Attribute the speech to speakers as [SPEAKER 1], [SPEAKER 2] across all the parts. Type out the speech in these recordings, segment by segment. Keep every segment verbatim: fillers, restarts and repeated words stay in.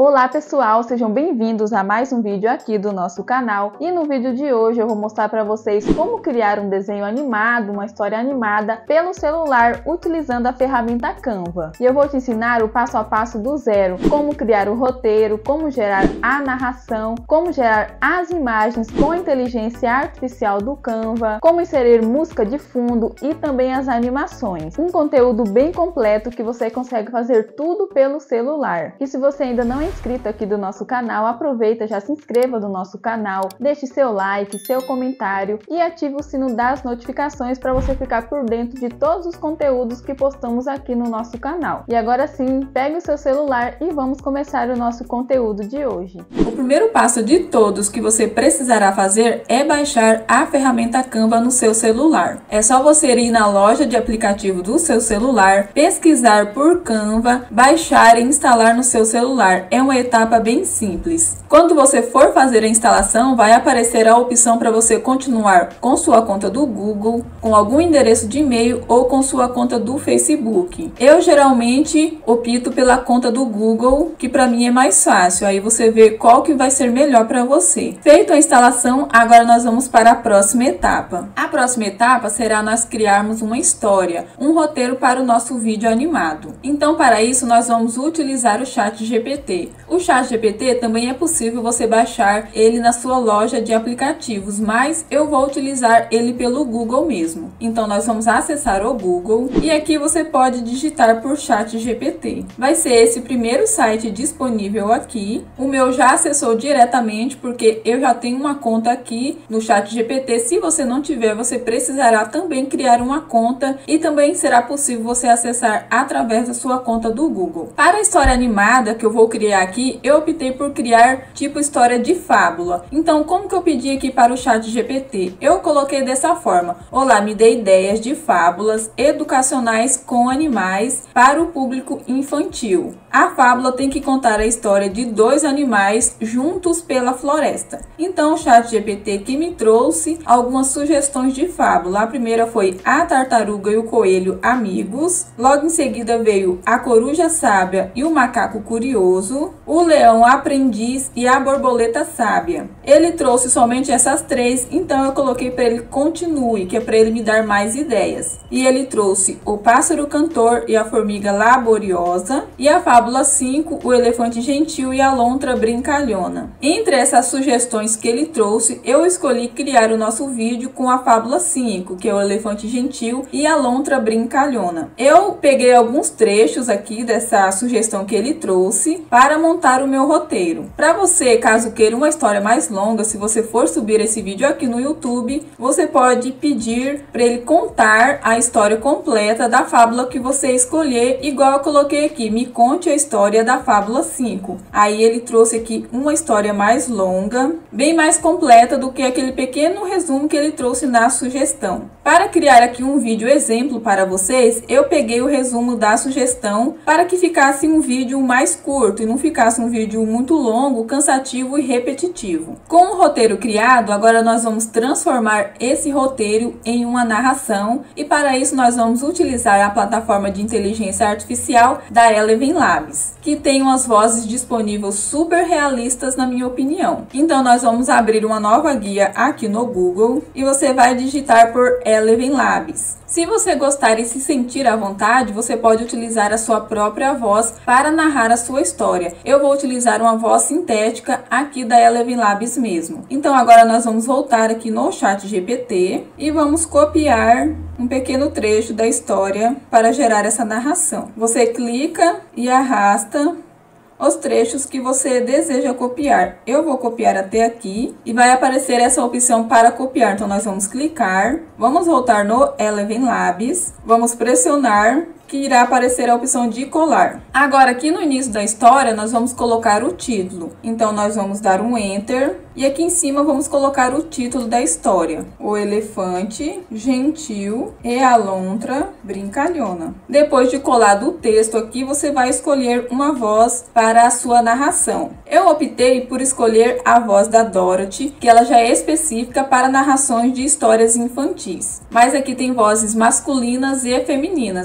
[SPEAKER 1] Olá pessoal, sejam bem-vindos a mais um vídeo aqui do nosso canal. E no vídeo de hoje eu vou mostrar para vocês como criar um desenho animado, uma história animada pelo celular utilizando a ferramenta Canva. E eu vou te ensinar o passo a passo do zero, como criar o roteiro, como gerar a narração, como gerar as imagens com a inteligência artificial do Canva, como inserir música de fundo e também as animações. Um conteúdo bem completo que você consegue fazer tudo pelo celular. E se você ainda não é inscrito aqui do nosso canal, aproveita, já se inscreva no nosso canal, deixe seu like, seu comentário e ative o sino das notificações para você ficar por dentro de todos os conteúdos que postamos aqui no nosso canal. E agora sim, pegue o seu celular e vamos começar o nosso conteúdo de hoje.
[SPEAKER 2] O primeiro passo de todos que você precisará fazer é baixar a ferramenta Canva no seu celular. É só você ir na loja de aplicativo do seu celular, pesquisar por Canva, baixar e instalar no seu celular. É uma etapa bem simples. Quando você for fazer a instalação, vai aparecer a opção para você continuar com sua conta do Google, com algum endereço de e-mail ou com sua conta do Facebook. Eu geralmente opto pela conta do Google, que para mim é mais fácil. Aí você vê qual que vai ser melhor para você. Feito a instalação, agora nós vamos para a próxima etapa. A próxima etapa será nós criarmos uma história, um roteiro para o nosso vídeo animado. Então, para isso, nós vamos utilizar o Chat G P T. O Chat G P T também é possível você baixar ele na sua loja de aplicativos, mas eu vou utilizar ele pelo Google mesmo. Então nós vamos acessar o Google e aqui você pode digitar por Chat G P T. Vai ser esse primeiro site disponível aqui. O meu já acessou diretamente porque eu já tenho uma conta aqui no Chat G P T. Se você não tiver, você precisará também criar uma conta e também será possível você acessar através da sua conta do Google. Para a história animada que eu vou criar aqui, eu optei por criar tipo história de fábula. Então, como que eu pedi aqui para o Chat G P T? Eu coloquei dessa forma: olá, me dê ideias de fábulas educacionais com animais para o público infantil. A fábula tem que contar a história de dois animais juntos pela floresta. Então, o Chat G P T que me trouxe algumas sugestões de fábula. A primeira foi A Tartaruga e o Coelho Amigos. Logo em seguida veio A Coruja Sábia e o Macaco Curioso, O Leão Aprendiz e a Borboleta Sábia. Ele trouxe somente essas três, então eu coloquei para ele continue, que é para ele me dar mais ideias. E ele trouxe O Pássaro Cantor e a Formiga Laboriosa e a fábula cinco, O Elefante Gentil e a Lontra Brincalhona. Entre essas sugestões que ele trouxe, eu escolhi criar o nosso vídeo com a fábula cinco, que é O Elefante Gentil e a Lontra Brincalhona. Eu peguei alguns trechos aqui dessa sugestão que ele trouxe para montar o meu roteiro. Para você, caso queira uma história mais longa, se você for subir esse vídeo aqui no YouTube, você pode pedir para ele contar a história completa da fábula que você escolher, igual eu coloquei aqui, me conte a história da fábula cinco. Aí ele trouxe aqui uma história mais longa, bem mais completa do que aquele pequeno resumo que ele trouxe na sugestão. Para criar aqui um vídeo exemplo para vocês, eu peguei o resumo da sugestão para que ficasse um vídeo mais curto e não ficasse um vídeo muito longo, cansativo e repetitivo. Com o roteiro criado, agora nós vamos transformar esse roteiro em uma narração e para isso nós vamos utilizar a plataforma de inteligência artificial da Eleven Labs, que tem umas vozes disponíveis super realistas na minha opinião. Então nós vamos abrir uma nova guia aqui no Google e você vai digitar por Eleven Labs. Se você gostar e se sentir à vontade, você pode utilizar a sua própria voz para narrar a sua história. Eu vou utilizar uma voz sintética aqui da Eleven Labs mesmo. Então agora nós vamos voltar aqui no Chat G P T e vamos copiar um pequeno trecho da história para gerar essa narração. Você clica e arrasta os trechos que você deseja copiar. Eu vou copiar até aqui e vai aparecer essa opção para copiar. Então nós vamos clicar, vamos voltar no Eleven Labs, vamos pressionar que irá aparecer a opção de colar. Agora aqui no início da história nós vamos colocar o título. Então nós vamos dar um Enter e aqui em cima vamos colocar o título da história: O Elefante Gentil e a Lontra Brincalhona. Depois de colado o texto aqui, você vai escolher uma voz para a sua narração. Eu optei por escolher a voz da Dorothy, que ela já é específica para narrações de histórias infantis. Mas aqui tem vozes masculinas e femininas, aí você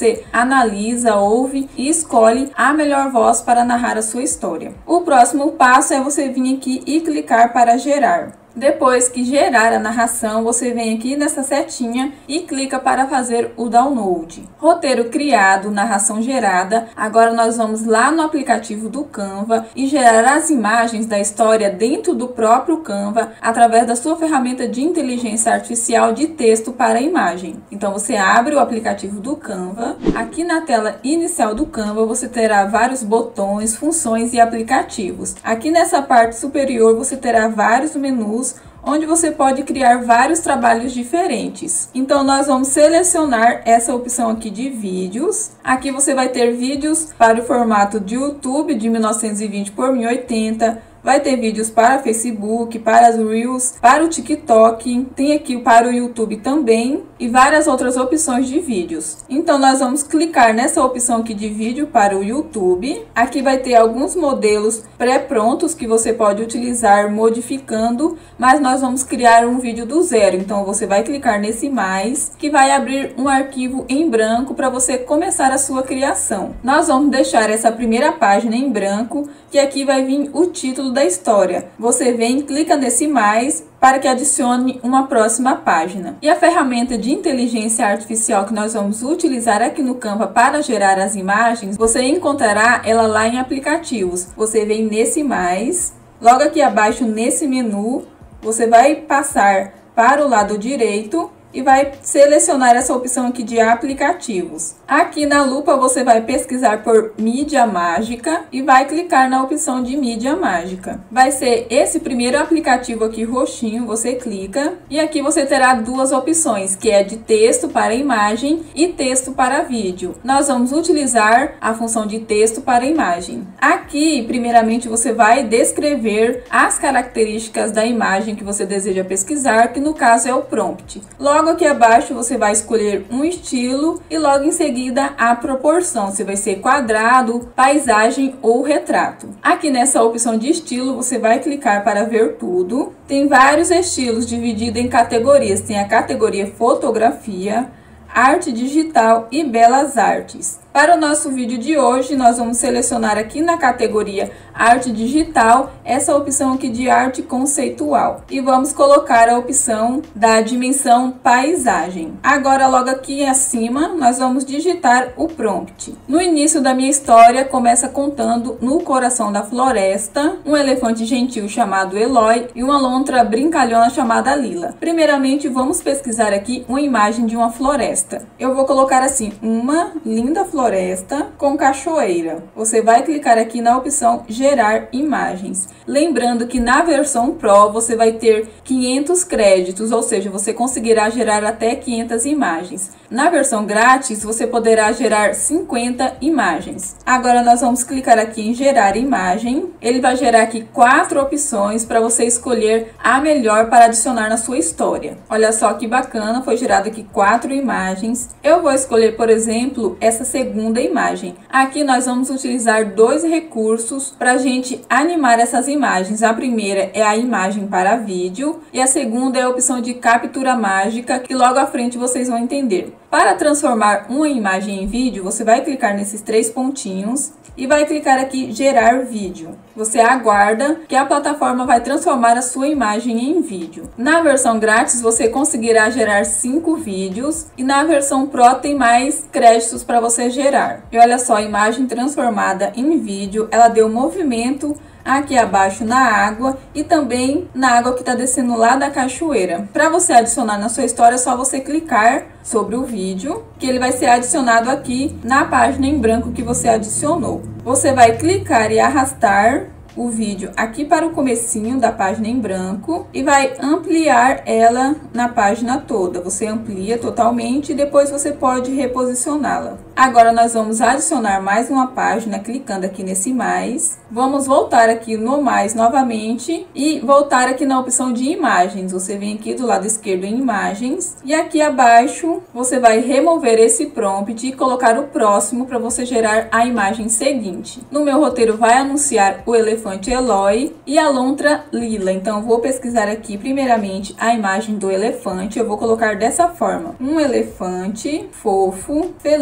[SPEAKER 2] você analisa, ouve e escolhe a melhor voz para narrar a sua história. O próximo passo é você vir aqui e clicar para gerar. Depois que gerar a narração, você vem aqui nessa setinha e clica para fazer o download. Roteiro criado, narração gerada. Agora nós vamos lá no aplicativo do Canva e gerar as imagens da história dentro do próprio Canva através da sua ferramenta de inteligência artificial de texto para imagem. Então você abre o aplicativo do Canva. Aqui na tela inicial do Canva você terá vários botões, funções e aplicativos. Aqui nessa parte superior você terá vários menus onde você pode criar vários trabalhos diferentes. Então nós vamos selecionar essa opção aqui de vídeos. Aqui você vai ter vídeos para o formato de YouTube de mil novecentos e vinte por mil e oitenta. Vai ter vídeos para Facebook, para as Reels, para o TikTok, tem aqui para o YouTube também e várias outras opções de vídeos. Então nós vamos clicar nessa opção aqui de vídeo para o YouTube. Aqui vai ter alguns modelos pré-prontos que você pode utilizar modificando, mas nós vamos criar um vídeo do zero. Então você vai clicar nesse mais, que vai abrir um arquivo em branco para você começar a sua criação. Nós vamos deixar essa primeira página em branco, que aqui vai vir o título da história. Você vem, clica nesse mais para que adicione uma próxima página. E a ferramenta de inteligência artificial que nós vamos utilizar aqui no Canva para gerar as imagens, você encontrará ela lá em aplicativos. Você vem nesse mais, logo aqui abaixo nesse menu, você vai passar para o lado direito e vai selecionar essa opção aqui de aplicativos. Aqui na lupa você vai pesquisar por mídia mágica e vai clicar na opção de mídia mágica. Vai ser esse primeiro aplicativo aqui roxinho, você clica e aqui você terá duas opções, que é de texto para imagem e texto para vídeo. Nós vamos utilizar a função de texto para imagem. Aqui, primeiramente, você vai descrever as características da imagem que você deseja pesquisar, que no caso é o prompt. Logo aqui abaixo você vai escolher um estilo e logo em seguida a proporção, se vai ser quadrado, paisagem ou retrato. Aqui nessa opção de estilo você vai clicar para ver tudo. Tem vários estilos divididos em categorias, tem a categoria fotografia, arte digital e belas artes. Para o nosso vídeo de hoje, nós vamos selecionar aqui na categoria Arte Digital, essa opção aqui de Arte Conceitual. E vamos colocar a opção da dimensão Paisagem. Agora, logo aqui acima, nós vamos digitar o prompt. No início da minha história, começa contando no coração da floresta, um elefante gentil chamado Eloy e uma lontra brincalhona chamada Lila. Primeiramente, vamos pesquisar aqui uma imagem de uma floresta. Eu vou colocar assim, uma linda floresta. Floresta com cachoeira. Você vai clicar aqui na opção gerar imagens. Lembrando que na versão Pro você vai ter quinhentos créditos, ou seja, você conseguirá gerar até quinhentas imagens. Na versão grátis você poderá gerar cinquenta imagens. Agora nós vamos clicar aqui em gerar imagem. Ele vai gerar aqui quatro opções para você escolher a melhor para adicionar na sua história. Olha só que bacana, foi gerado aqui quatro imagens. Eu vou escolher, por exemplo, essa segunda segunda imagem. Aqui nós vamos utilizar dois recursos para a gente animar essas imagens. A primeira é a imagem para vídeo e a segunda é a opção de captura mágica, que logo à frente vocês vão entender. Para transformar uma imagem em vídeo, você vai clicar nesses três pontinhos e vai clicar aqui gerar vídeo. Você aguarda que a plataforma vai transformar a sua imagem em vídeo. Na versão grátis você conseguirá gerar cinco vídeos e na versão Pro tem mais créditos para você gerar. E olha só, a imagem transformada em vídeo, ela deu movimento aqui abaixo na água e também na água que está descendo lá da cachoeira. Para você adicionar na sua história é só você clicar sobre o vídeo, que ele vai ser adicionado aqui na página em branco que você adicionou. Você vai clicar e arrastar o vídeo aqui para o comecinho da página em branco e vai ampliar ela na página toda. Você amplia totalmente e depois você pode reposicioná-la. Agora nós vamos adicionar mais uma página clicando aqui nesse mais. Vamos voltar aqui no mais novamente e voltar aqui na opção de imagens. Você vem aqui do lado esquerdo em imagens e aqui abaixo você vai remover esse prompt e colocar o próximo para você gerar a imagem seguinte. No meu roteiro vai anunciar o elefante Eloy e a lontra Lila. Então, eu vou pesquisar aqui primeiramente a imagem do elefante. Eu vou colocar dessa forma: um elefante fofo, feliz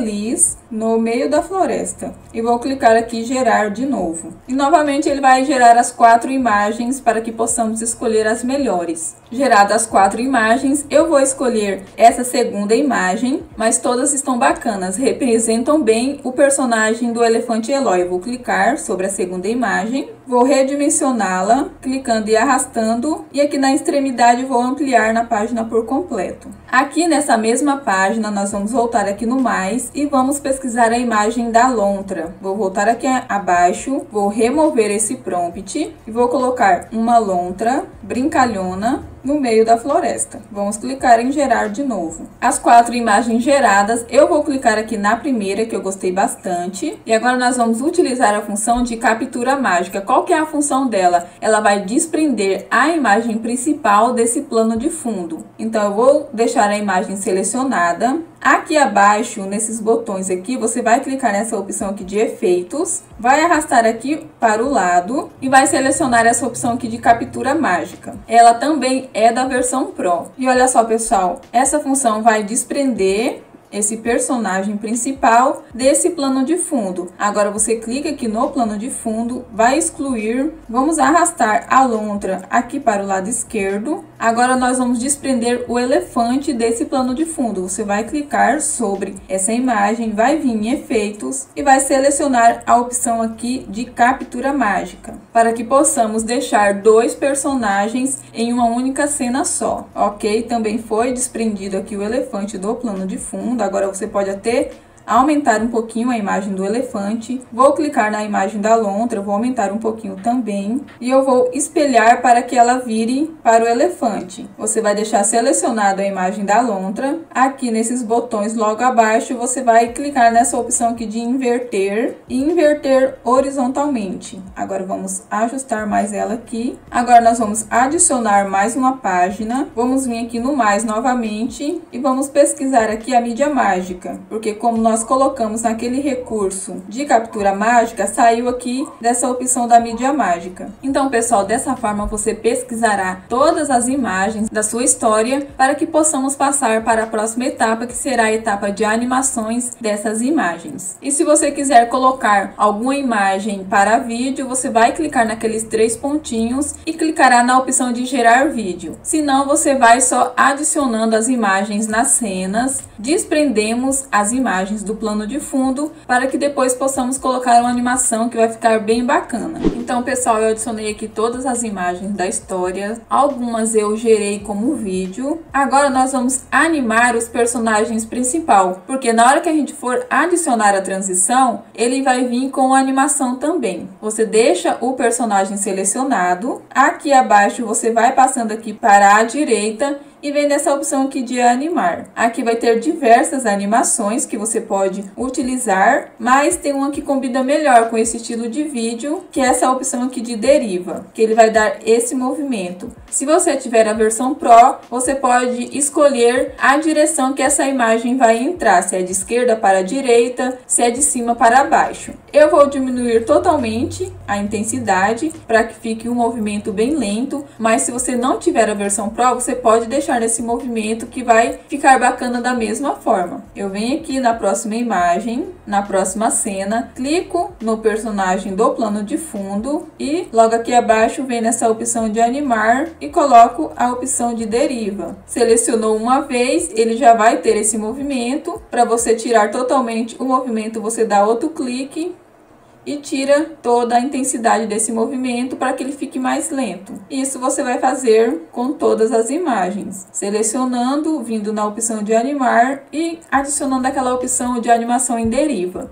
[SPEAKER 2] vez no meio da floresta. E vou clicar aqui em gerar de novo. E novamente ele vai gerar as quatro imagens para que possamos escolher as melhores. Geradas as quatro imagens, eu vou escolher essa segunda imagem, mas todas estão bacanas, representam bem o personagem do elefante Eloy. Vou clicar sobre a segunda imagem, vou redimensioná-la, clicando e arrastando, e aqui na extremidade vou ampliar na página por completo. Aqui nessa mesma página, nós vamos voltar aqui no mais e vamos pesquisar a imagem da lontra. Vou voltar aqui abaixo, vou remover esse prompt e vou colocar uma lontra brincalhona no meio da floresta. Vamos clicar em gerar de novo. As quatro imagens geradas, eu vou clicar aqui na primeira, que eu gostei bastante. E agora nós vamos utilizar a função de captura mágica. Qual que é a função dela? Ela vai desprender a imagem principal desse plano de fundo. Então eu vou deixar a imagem selecionada. Aqui abaixo, nesses botões aqui, você vai clicar nessa opção aqui de efeitos, vai arrastar aqui para o lado e vai selecionar essa opção aqui de captura mágica. Ela também é da versão Pro. E olha só, pessoal, essa função vai desprender esse personagem principal desse plano de fundo. Agora você clica aqui no plano de fundo, vai excluir, vamos arrastar a lontra aqui para o lado esquerdo. Agora nós vamos desprender o elefante desse plano de fundo. Você vai clicar sobre essa imagem, vai vir em efeitos e vai selecionar a opção aqui de captura mágica, para que possamos deixar dois personagens em uma única cena só, ok? Também foi desprendido aqui o elefante do plano de fundo. Agora você pode até aumentar um pouquinho a imagem do elefante. Vou clicar na imagem da lontra, vou aumentar um pouquinho também. E eu vou espelhar para que ela vire para o elefante. Você vai deixar selecionada a imagem da lontra. Aqui nesses botões logo abaixo, você vai clicar nessa opção aqui de inverter e inverter horizontalmente. Agora vamos ajustar mais ela aqui. Agora nós vamos adicionar mais uma página. Vamos vir aqui no mais novamente e vamos pesquisar aqui a mídia mágica, porque como nós Nós colocamos naquele recurso de captura mágica, saiu aqui dessa opção da mídia mágica. Então, pessoal, dessa forma você pesquisará todas as imagens da sua história para que possamos passar para a próxima etapa, que será a etapa de animações dessas imagens. E se você quiser colocar alguma imagem para vídeo, você vai clicar naqueles três pontinhos e clicará na opção de gerar vídeo. Se não, você vai só adicionando as imagens nas cenas. Desprendemos as imagens do plano de fundo para que depois possamos colocar uma animação que vai ficar bem bacana. Então, pessoal, eu adicionei aqui todas as imagens da história, algumas eu gerei como vídeo. Agora nós vamos animar os personagens principal, porque na hora que a gente for adicionar a transição, ele vai vir com a animação também. Você deixa o personagem selecionado, aqui abaixo você vai passando aqui para a direita e vem nessa opção aqui de animar. Aqui vai ter diversas animações que você pode utilizar, mas tem uma que combina melhor com esse estilo de vídeo, que é essa opção aqui de deriva, que ele vai dar esse movimento. Se você tiver a versão Pro, você pode escolher a direção que essa imagem vai entrar, se é de esquerda para a direita, se é de cima para baixo. Eu vou diminuir totalmente a intensidade para que fique um movimento bem lento, mas se você não tiver a versão Pro, você pode deixar nesse movimento que vai ficar bacana da mesma forma. Eu venho aqui na próxima imagem, na próxima cena, clico no personagem do plano de fundo e logo aqui abaixo vem nessa opção de animar e coloco a opção de deriva. Selecionou uma vez, ele já vai ter esse movimento. Para você tirar totalmente o movimento, você dá outro clique e tira toda a intensidade desse movimento para que ele fique mais lento. Isso você vai fazer com todas as imagens, selecionando, vindo na opção de animar e adicionando aquela opção de animação em deriva.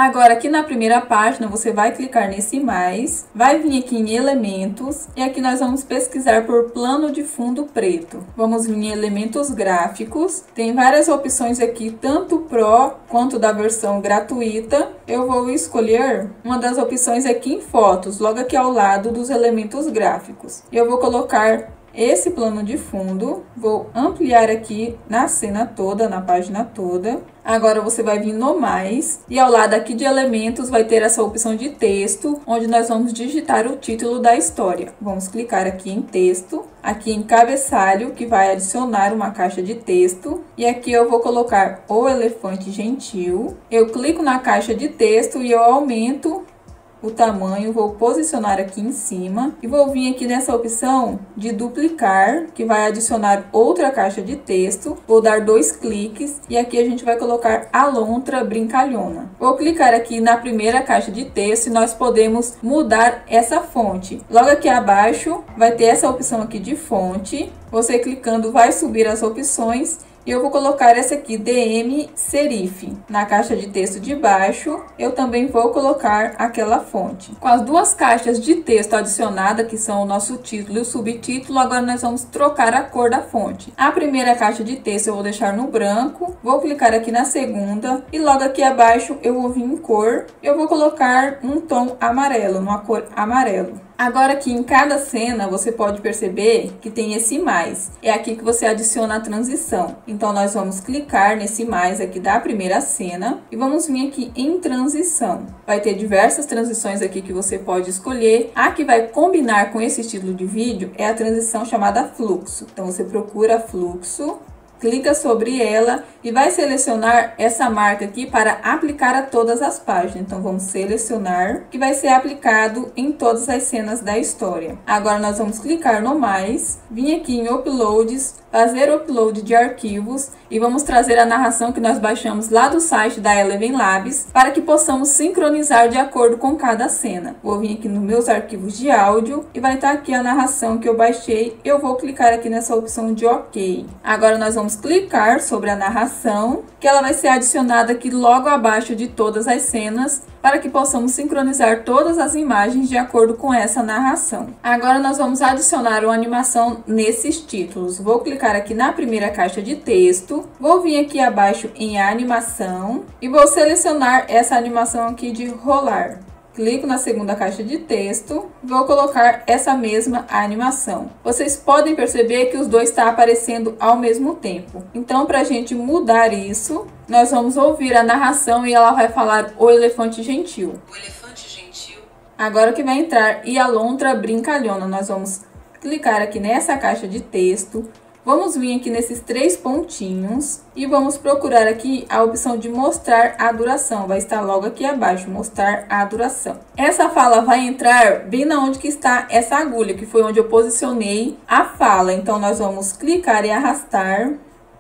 [SPEAKER 2] Agora, aqui na primeira página, você vai clicar nesse mais, vai vir aqui em elementos, e aqui nós vamos pesquisar por plano de fundo preto. Vamos vir em elementos gráficos, tem várias opções aqui, tanto Pro quanto da versão gratuita. Eu vou escolher uma das opções aqui em fotos, logo aqui ao lado dos elementos gráficos. Eu vou colocar esse plano de fundo, vou ampliar aqui na cena toda, na página toda. Agora você vai vir no mais e ao lado aqui de elementos vai ter essa opção de texto, onde nós vamos digitar o título da história. Vamos clicar aqui em texto, aqui em cabeçalho, que vai adicionar uma caixa de texto. E aqui eu vou colocar o elefante gentil. Eu clico na caixa de texto e eu aumento o tamanho, vou posicionar aqui em cima e vou vir aqui nessa opção de duplicar, que vai adicionar outra caixa de texto. Vou dar dois cliques e aqui a gente vai colocar a lontra brincalhona. Vou clicar aqui na primeira caixa de texto e nós podemos mudar essa fonte. Logo aqui abaixo vai ter essa opção aqui de fonte. Você clicando vai subir as opções. E eu vou colocar essa aqui, D M Serif. Na caixa de texto de baixo, eu também vou colocar aquela fonte. Com as duas caixas de texto adicionadas, que são o nosso título e o subtítulo, agora nós vamos trocar a cor da fonte. A primeira caixa de texto eu vou deixar no branco, vou clicar aqui na segunda e logo aqui abaixo eu vou vir em cor. Eu vou colocar um tom amarelo, uma cor amarelo. Agora aqui em cada cena você pode perceber que tem esse mais. É aqui que você adiciona a transição. Então nós vamos clicar nesse mais aqui da primeira cena e vamos vir aqui em transição. Vai ter diversas transições aqui que você pode escolher. A que vai combinar com esse estilo de vídeo é a transição chamada fluxo. Então você procura fluxo, clica sobre ela e vai selecionar essa marca aqui para aplicar a todas as páginas. Então vamos selecionar, que vai ser aplicado em todas as cenas da história. Agora nós vamos clicar no mais, vir aqui em uploads, fazer upload de arquivos e vamos trazer a narração que nós baixamos lá do site da Eleven Labs para que possamos sincronizar de acordo com cada cena. Vou vir aqui nos meus arquivos de áudio e vai estar aqui a narração que eu baixei. Eu vou clicar aqui nessa opção de OK. Agora nós vamos clicar sobre a narração, que ela vai ser adicionada aqui logo abaixo de todas as cenas, para que possamos sincronizar todas as imagens de acordo com essa narração. Agora nós vamos adicionar uma animação nesses títulos. Vou clicar aqui na primeira caixa de texto, vou vir aqui abaixo em animação e vou selecionar essa animação aqui de rolar. Clico na segunda caixa de texto, vou colocar essa mesma animação. Vocês podem perceber que os dois estão aparecendo ao mesmo tempo. Então, para a gente mudar isso, nós vamos ouvir a narração e ela vai falar o elefante gentil.
[SPEAKER 3] O elefante gentil.
[SPEAKER 2] Agora que vai entrar e a lontra brincalhona, nós vamos clicar aqui nessa caixa de texto. Vamos vir aqui nesses três pontinhos e vamos procurar aqui a opção de mostrar a duração. Vai estar logo aqui abaixo, mostrar a duração. Essa fala vai entrar bem na onde que está essa agulha, que foi onde eu posicionei a fala. Então, nós vamos clicar e arrastar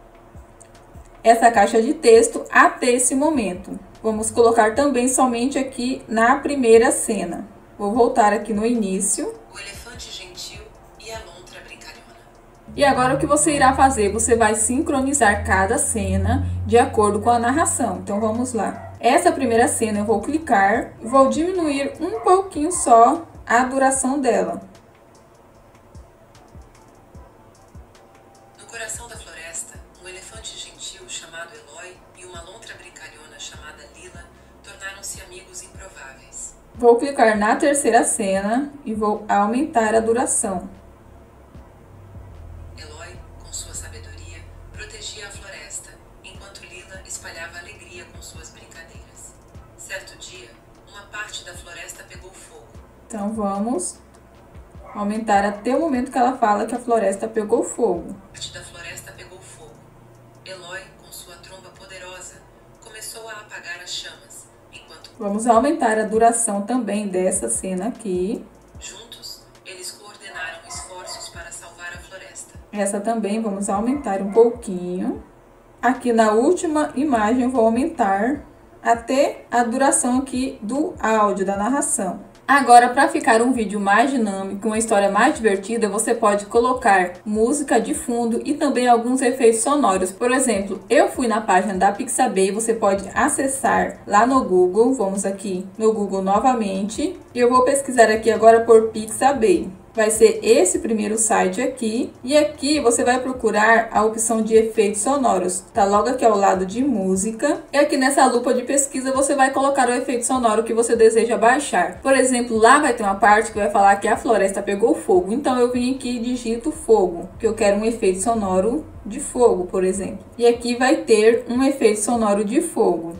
[SPEAKER 2] essa caixa de texto até esse momento. Vamos colocar também somente aqui na primeira cena. Vou voltar aqui no início.
[SPEAKER 3] O elefante gentil e a lontra brincalhona.
[SPEAKER 2] E agora o que você irá fazer? Você vai sincronizar cada cena de acordo com a narração. Então vamos lá. Essa primeira cena eu vou clicar e vou diminuir um pouquinho só a duração dela.
[SPEAKER 3] No coração da floresta, um elefante gentil chamado Eloy e uma lontra brincalhona chamada Lila tornaram-se amigos improváveis.
[SPEAKER 2] Vou clicar na terceira cena e vou aumentar a duração.
[SPEAKER 3] Eloy, com sua sabedoria, protegia a floresta, enquanto Lila espalhava alegria com suas brincadeiras. Certo dia, uma parte da floresta pegou fogo.
[SPEAKER 2] Então vamos aumentar até o momento que ela fala que a floresta pegou fogo.
[SPEAKER 3] Parte da floresta pegou fogo. Eloy, com sua tromba poderosa, começou a apagar as chamas, enquanto...
[SPEAKER 2] Vamos aumentar a duração também dessa cena aqui.
[SPEAKER 3] Juntos, eles coordenaram esforços para salvar a floresta.
[SPEAKER 2] Essa também vamos aumentar um pouquinho. Aqui na última imagem eu vou aumentar até a duração aqui do áudio, da narração. Agora, para ficar um vídeo mais dinâmico, uma história mais divertida, você pode colocar música de fundo e também alguns efeitos sonoros. Por exemplo, eu fui na página da Pixabay, você pode acessar lá no Google. Vamos aqui no Google novamente e eu vou pesquisar aqui agora por Pixabay. Vai ser esse primeiro site aqui, e aqui você vai procurar a opção de efeitos sonoros, tá logo aqui ao lado de música, e aqui nessa lupa de pesquisa você vai colocar o efeito sonoro que você deseja baixar. Por exemplo, lá vai ter uma parte que vai falar que a floresta pegou fogo, então eu vim aqui e digito fogo, que eu quero um efeito sonoro de fogo, por exemplo, e aqui vai ter um efeito sonoro de fogo.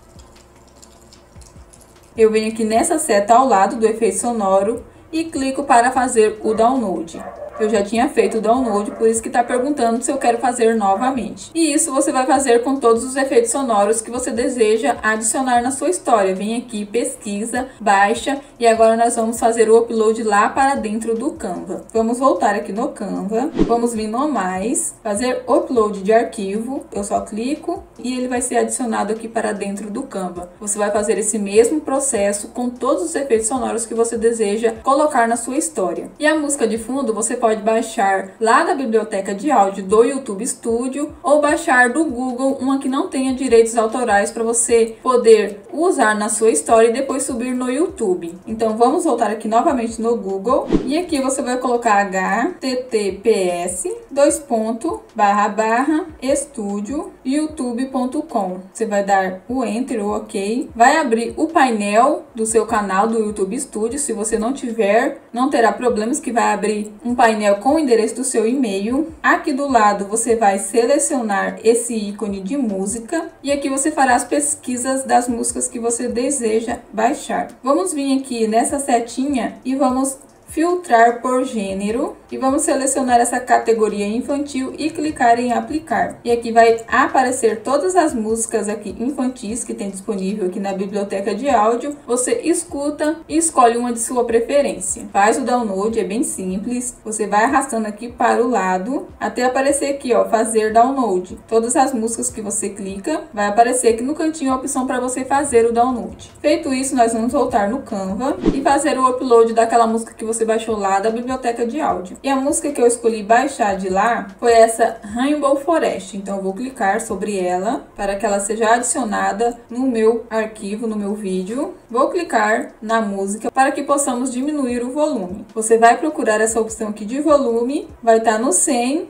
[SPEAKER 2] Eu venho aqui nessa seta ao lado do efeito sonoro e clico para fazer o download. Eu já tinha feito o download, por isso que está perguntando se eu quero fazer novamente. E isso você vai fazer com todos os efeitos sonoros que você deseja adicionar na sua história. Vem aqui, pesquisa, baixa, e agora nós vamos fazer o upload lá para dentro do Canva. Vamos voltar aqui no Canva, vamos vir no mais, fazer upload de arquivo. Eu só clico e ele vai ser adicionado aqui para dentro do Canva. Você vai fazer esse mesmo processo com todos os efeitos sonoros que você deseja colocar na sua história. E a música de fundo você pode baixar lá da biblioteca de áudio do YouTube Studio ou baixar do Google uma que não tenha direitos autorais para você poder usar na sua história e depois subir no YouTube. Então vamos voltar aqui novamente no Google e aqui você vai colocar H T T P S dois pontos barra barra estúdio youtube ponto com. Você vai dar o Enter ou OK. Vai abrir o painel do seu canal do YouTube Studio. Se você não tiver, não terá problemas, que vai abrir um painel com o endereço do seu e-mail. Aqui do lado você vai selecionar esse ícone de música e aqui você fará as pesquisas das músicas que você deseja baixar. Vamos vir aqui nessa setinha e vamos filtrar por gênero e vamos selecionar essa categoria infantil e clicar em aplicar. E aqui vai aparecer todas as músicas aqui infantis que tem disponível aqui na biblioteca de áudio. Você escuta e escolhe uma de sua preferência. Faz o download, é bem simples. Você vai arrastando aqui para o lado até aparecer aqui, ó, fazer download. Todas as músicas que você clica, vai aparecer aqui no cantinho a opção para você fazer o download. Feito isso, nós vamos voltar no Canva e fazer o upload daquela música que você baixou lá da biblioteca de áudio. E a música que eu escolhi baixar de lá foi essa Rainbow Forest. Então eu vou clicar sobre ela para que ela seja adicionada no meu arquivo, no meu vídeo. Vou clicar na música para que possamos diminuir o volume. Você vai procurar essa opção aqui de volume, vai estar no cem,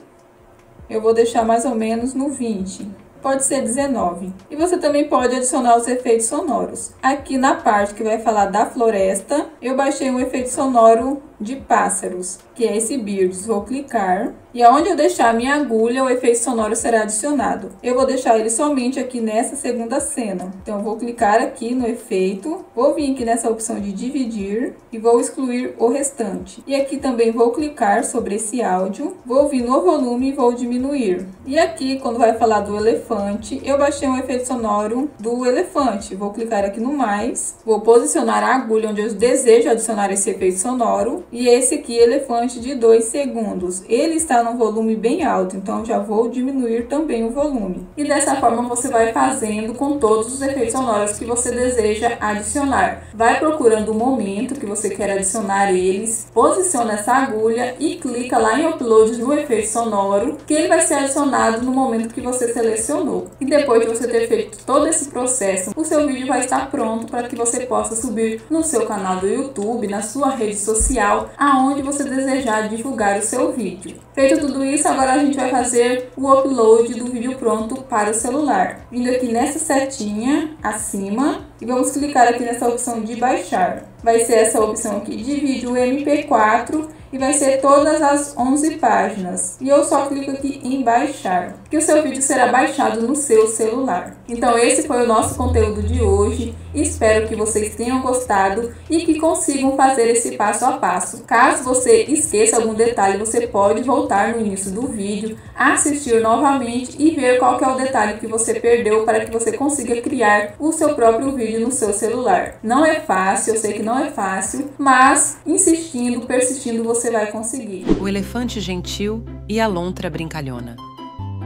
[SPEAKER 2] eu vou deixar mais ou menos no vinte. Pode ser dezenove. E você também pode adicionar os efeitos sonoros. Aqui na parte que vai falar da floresta, eu baixei um efeito sonoro de pássaros, que é esse Birds. Vou clicar e aonde eu deixar a minha agulha, o efeito sonoro será adicionado. Eu vou deixar ele somente aqui nessa segunda cena. Então eu vou clicar aqui no efeito, vou vir aqui nessa opção de dividir e vou excluir o restante. E aqui também vou clicar sobre esse áudio, vou vir no volume e vou diminuir. E aqui quando vai falar do elefante, eu baixei um efeito sonoro do elefante. Vou clicar aqui no mais, vou posicionar a agulha onde eu desejo adicionar esse efeito sonoro. E esse aqui, elefante de dois segundos. Ele está num volume bem alto, então já vou diminuir também o volume. E dessa forma você vai fazendo com todos os efeitos sonoros que você deseja adicionar. Vai procurando o momento que você quer adicionar eles, posiciona essa agulha e clica lá em upload no efeito sonoro, que ele vai ser adicionado no momento que você selecionou. E depois de você ter feito todo esse processo, o seu vídeo vai estar pronto para que você possa subir no seu canal do YouTube, na sua rede social, aonde você desejar divulgar o seu vídeo. Feito tudo isso, agora a gente vai fazer o upload do vídeo pronto para o celular. Vindo aqui nessa setinha acima e vamos clicar aqui nessa opção de baixar. Vai ser essa opção aqui de vídeo M P quatro e vai ser todas as onze páginas. E eu só clico aqui em baixar, que o seu vídeo será baixado no seu celular. Então esse foi o nosso conteúdo de hoje. Espero que vocês tenham gostado e que consigam fazer esse passo a passo. Caso você esqueça algum detalhe, você pode voltar no início do vídeo, assistir novamente e ver qual que é o detalhe que você perdeu para que você consiga criar o seu próprio vídeo no seu celular. Não é fácil, eu sei que não é fácil, mas insistindo, persistindo, você vai conseguir.
[SPEAKER 3] O elefante gentil e a lontra brincalhona.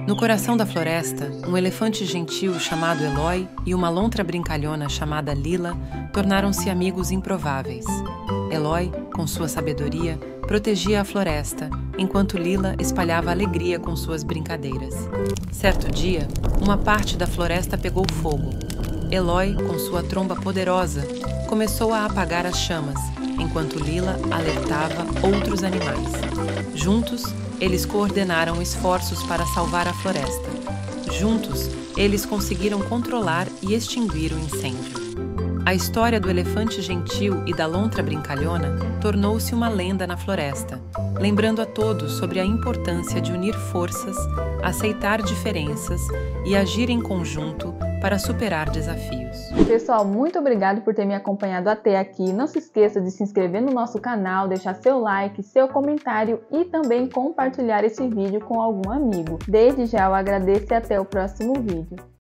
[SPEAKER 4] No coração da floresta, um elefante gentil chamado Eloy e uma lontra brincalhona chamada Lila tornaram-se amigos improváveis. Eloy, com sua sabedoria, protegia a floresta, enquanto Lila espalhava alegria com suas brincadeiras. Certo dia, uma parte da floresta pegou fogo. Eloy, com sua tromba poderosa, começou a apagar as chamas, enquanto Lila alertava outros animais. Juntos, eles coordenaram esforços para salvar a floresta. Juntos, eles conseguiram controlar e extinguir o incêndio. A história do elefante gentil e da lontra brincalhona tornou-se uma lenda na floresta, lembrando a todos sobre a importância de unir forças, aceitar diferenças e agir em conjunto para superar desafios.
[SPEAKER 1] Pessoal, muito obrigado por ter me acompanhado até aqui. Não se esqueça de se inscrever no nosso canal, deixar seu like, seu comentário e também compartilhar esse vídeo com algum amigo. Desde já eu agradeço e até o próximo vídeo.